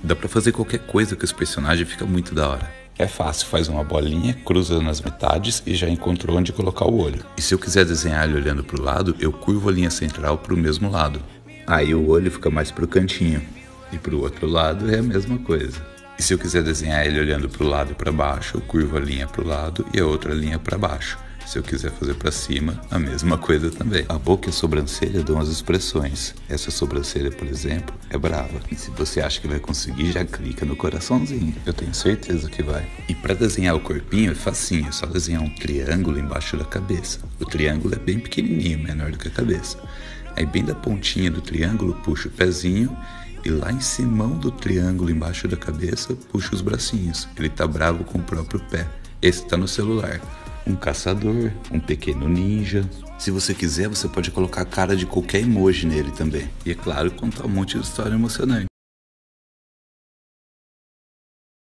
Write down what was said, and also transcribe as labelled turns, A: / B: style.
A: Dá pra fazer qualquer coisa com esse personagem e fica muito da hora. É fácil, faz uma bolinha, cruza nas metades e já encontrou onde colocar o olho. E se eu quiser desenhar ele olhando pro lado, eu curvo a linha central pro mesmo lado. Aí o olho fica mais pro cantinho. E pro outro lado é a mesma coisa. E se eu quiser desenhar ele olhando pro lado e pra baixo, eu curvo a linha pro lado e a outra linha pra baixo. Se eu quiser fazer pra cima, a mesma coisa também. A boca e a sobrancelha dão as expressões. Essa sobrancelha, por exemplo, é brava. E se você acha que vai conseguir, já clica no coraçãozinho. Eu tenho certeza que vai. E pra desenhar o corpinho é facinho, é só desenhar um triângulo embaixo da cabeça. O triângulo é bem pequenininho, menor do que a cabeça. Aí bem da pontinha do triângulo, puxa o pezinho e lá em cima do triângulo embaixo da cabeça, puxa os bracinhos. Ele tá bravo com o próprio pé. Esse tá no celular. Um caçador, um pequeno ninja. Se você quiser, você pode colocar a cara de qualquer emoji nele também. E é claro, contar um monte de história emocionante.